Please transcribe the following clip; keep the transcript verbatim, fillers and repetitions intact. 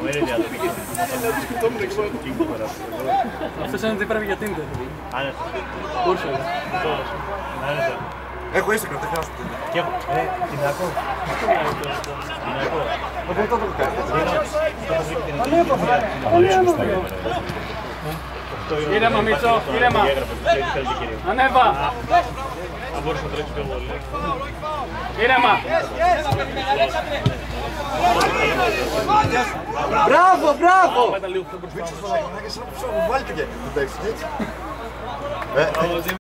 Αυτός είναι ότι πρέπει για Tinder. Πόσο. Έχω Instagram, δεν χρειάζεται. Και έχω. Ε, την ακώ. Την ακώ. Δεν το έχω κάνει. Ήρεμα Μίτσο, ήρεμα. Ανέβα. Αν μπορείς να τρέξεις πιο πολύ. Ήρεμα. Μπράβο, μπράβο! Πάτα λίγο πιο μπροστά. Βάλτε και να παίξεις έτσι.